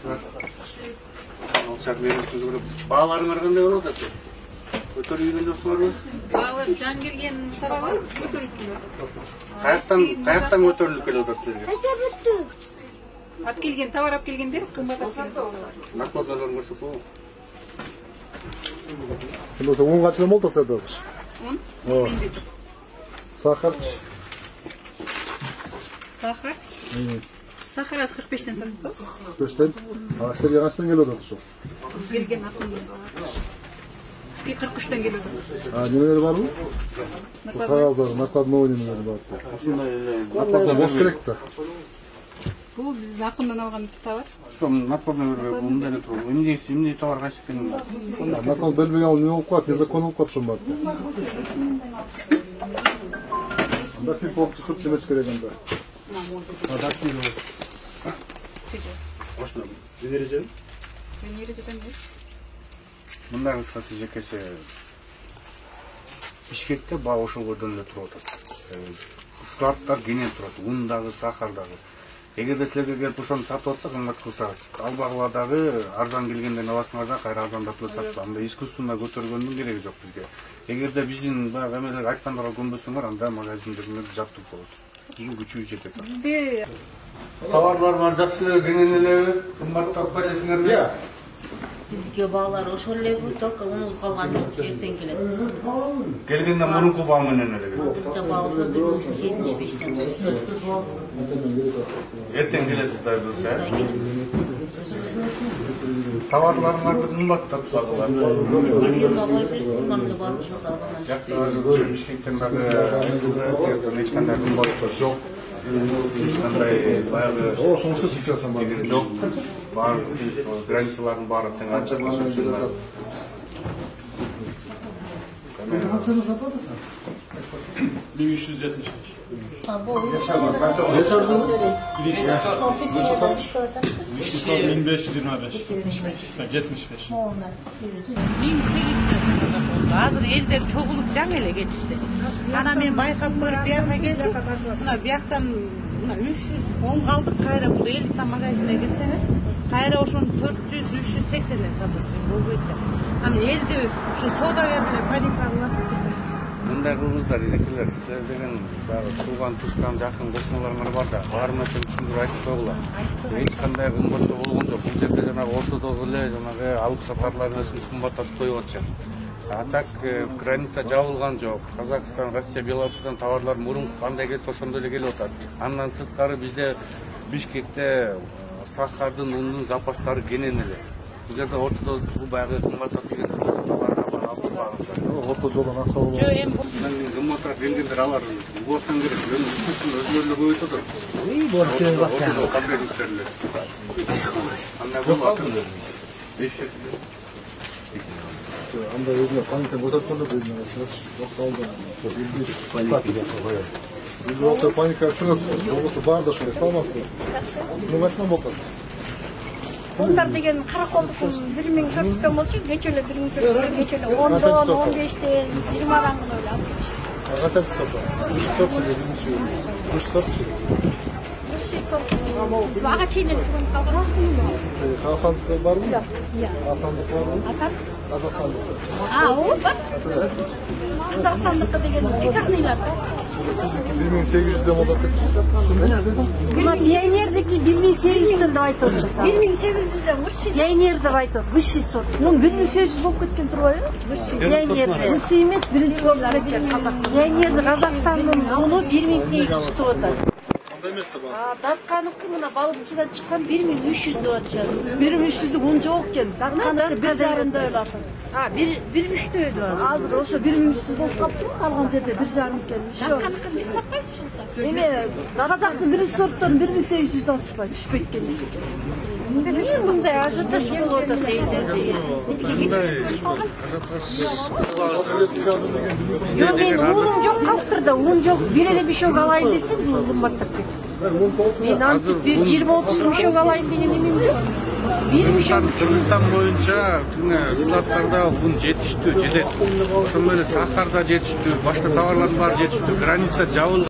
саламатсыздар. Алчак беришиңиз керек. Бааларыңар кандай болуп атат? Көтөрүлгөн жоксуңарбы? Баалар жан келген тарабы көтөрүлгөн. Каяктан көтөрүлүп келип атат силерге? Алып келген товар алып келгендер кымбат алып. Накладалар көрсөкпү? Сонда 10 качан болду азыр? 10? Менде жок. Сахарчы? Сахар? Сахар аз 45-тен сатып. 45-тен? А силерге качан келип атат ошо? Келген акын. 43-тен келип атат. А немелер барбы? Кагаздар, накладной немелер бар. Ушундай эле. Накладной бош керек да. Бул биз акындан алган товар. Накладной мындай эле турат. Эмне товар кайсы экенин. Наклад белбеген ал эмне болуп калат? Незакон болуп калат ошон бар. Анда фил болуп чыгып демеш керек анда. Адактив. Ошондо бережеби? Бережеден эмес. Мындай кыскасы жекеше Бишкекте баа ошолордон эле туруп атат. Складтар кенен турат. Un дагы, сахар дагы. Эгерде силерге келип ошону сатып атса кымбат кылса, албагыла дагы арзан келгенден аласыңар да кайра арзандатып сатып. Анда искусственно көтөргөндүн кереги жок бизге. Эгерде биздин баягы эмелер айткандарга көнбөсөңөр, анда магазиндерибиз жаптык болот. Кийин күчүбүз жетет. Бизде Товарлар бар, жакшы кенен элеби? Кымбаттап келесиңерби? Биздики баалар ошол эле только унубуз калган жок, эртең келет. Келгенде мурунку баа менен эле келет. Азырча баа ошол 75-тен. Эртең келет Кудай буйрса. Кудай келет. Товарларыңарды кымбаттап сатылат. Бизге фирма коюп берип, фирманын эле баасы ошол алган. Жакта Бишкектен дагы эч кандай кымбаттоо жок. Эч кандай баягы Ошонусу фиксациясы бар. жок. Бар границалардын баары тең ачык. Качаны сатып атасың? 1375. Вишни 1525. 75. Азыр элдер чогулуп жаңы эле кетишти. Ана мен байкап көрүп бияка келсем, мына бияктан 310 калдык, кайра бул элита магазине келсеңер, кайра ошону 400-380 сатат. Болбойт да. Аны элди ушу сода менен паника кылат. Мындай кылыңыздар, эжекелер, силер деген баягы тууган тушкан жакын кошуналарыңар бар да, баарына тең түшүндүрүп айтып койгула. Эч кандай кымбаттоо болгон жок. Бул жерде жанагы ортодогу эле жанагы алып сатарлардын өзүн кымбаттатып коюп атышат. А так граница жабылган жок. Казакстан, Россия, Беларусьтан товарлар мурун кандай келсе ошондой эле келип атат. Андан сырткары бизде Бишкекте сахардын, ундун запастары кенен эле. Бул жерде ортодо баягы кымбаттап келген товарга алып барыңыздар. Ортодон акча болот. Жо эми Кымбатыраак келгендер алар убактан керек. Өзүлөрү эле көбөйтүп атат. Бар кең бак. Андай болот. Анда өзүнө паника көтөрүп өзүнө эсеп токтолду. Паника. Паника чыгып, болбосо бар да ошол салмактуу. Нумасынан болот. Bunlar деген караколдуктун 1400 сом болчу, кече эле 1400 сом, кече эле 10 дон, 15тен, 20дан гана эле алып кетчү. Качан сатты? 3 сот. Biz vaga çeyneli tugun kaldıramaz mı? Hasan'da var mı? Yok. Hasan'da var mı? Hasan? Kazakhstan'da. Ha o bak. Kazakhstan'da degen dikkatliler. Sizdeki 1800'den olacak. Yayınlardaki 1800'den de ayıt olacak. 1800'den vırşı. Yayınlarda ayıt olacak. Vırşı sort. Bunun 1800 olup ketken turayı. Yayınlarda. Vırşı emez, birinci sorlar. Yayınlarda Kazakhstan'ın onu 1800 tutar. Darkanıklı mına balıkçıdan çıkan 1300 dolaşıyor. 1300'lük un jokken. Darkanıklı bir jarımda öyle atın. Ha, 1,3'te öyle var. Hazır olsa 1300 olup kaptı mı kalgan yerde bir jarım gelmiş. Darkanıklı biz satmayız şunsa. Evet, Kazak'ın birinci sorttan 1800'den çıkıyor. Şüphet gelmiş. Niye bunda ajitaş yapıyor da Yok ben unum yok kaptırdı, un yok. Bir ele bir şey alayım desin, unum battı. Ben artık bir 20-30 bir şey alayım benim eminim yok. Kırgızstan boyunca sulatlarda un жетиштүү, жетет. Ошондой эле сахарда жетиштүү, башка товарлар бар жетиштүү. Граница жабылган.